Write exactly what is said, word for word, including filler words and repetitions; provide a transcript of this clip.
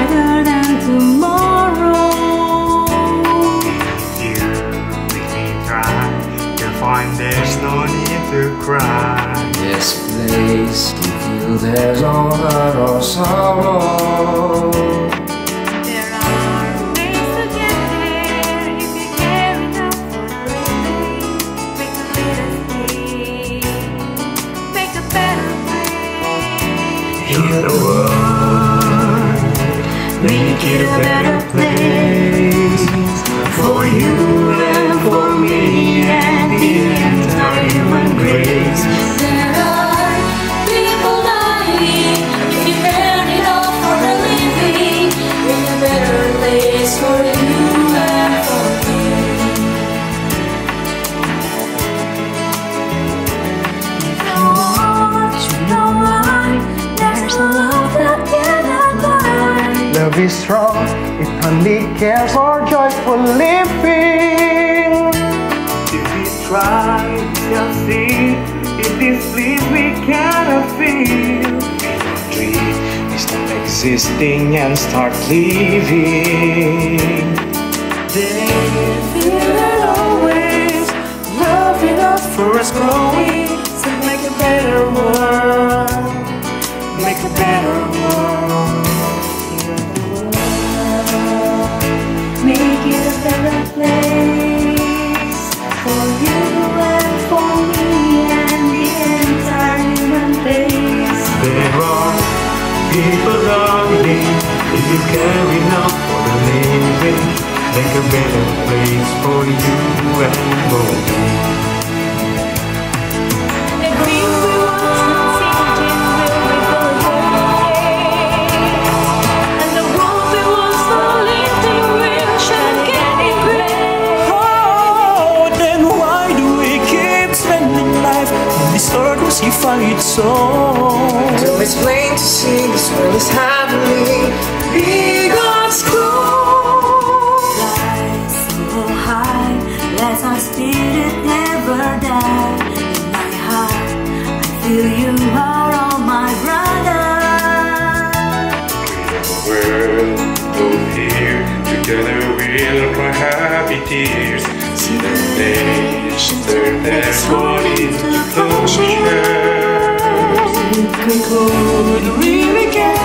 brighter than tomorrow. You make me try to find there's no need to cry. This place you feel there's no hurt or sorrow. There are ways to get there if you care enough for living. Make a better day, make a better place. Heal the world, make it a better place for you and for me and the entire human race. There are people dying if you care enough for a living. Make a better place for you and for me. If you want, you know why. There's a love that cannot lie. Love is strong, it only cares for joyful living. If we try, we shall see. If this bliss we cannot feel. Dream is stop existing and start living. They feel it always, love enough for us growing. So make a better world, make a better world. Make it a better place for you and for me and the entire human race. There are people dying if you care enough for the living. Make a better place for you and for me. The dreams we once conceived in will be fulfilled, and the world we once believed in will shall get it great. Oh, then why do we keep spending life on this earth? Was he find so? So it's plain to see this world is heavenly. Be God's close. Fly so high, let our spirit never die. In my heart, I feel you are all my brothers. World, both here together we'll cry happy tears. See the nations turn their bodies to plowshares. Conclude, really care.